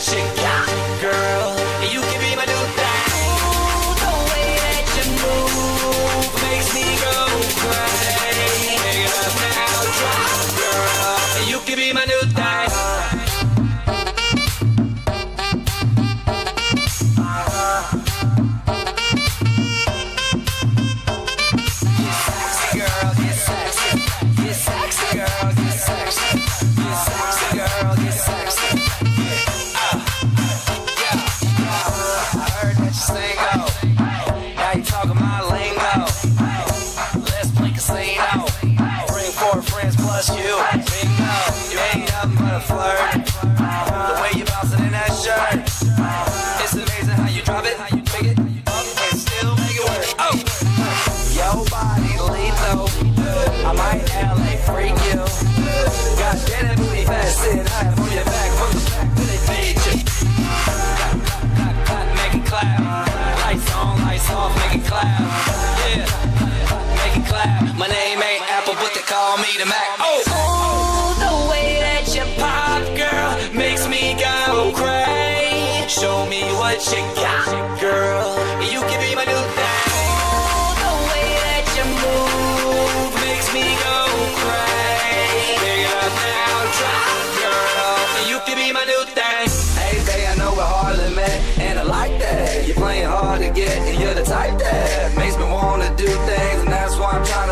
you got, girl. You can be my new thing. Ooh, the way that you move makes me go crazy. Pick it up now, drop, girl. You can be my new thing. You ain't nothing but a flirt. The way you bouncing in that shirt, it's amazing how you drop it, how you pick it up and still make it work. Oh, your body lethal. I might LA freak you. Got that booty fat sitting high from your back, from the back to the beat you. Make it clap. Lights on, lights off, make it clap. Yeah, make it clap. My name ain't Apple, but they call me the Mac. Show me what you got, girl. You can be my new thing. The way that you move makes me go crazy. Pick it up now, drop, girl. You can be my new thing. Hey, babe, I know we're hardly met, and I like that. You're playing hard to get, and you're the type that makes me wanna do things, and that's why I'm trying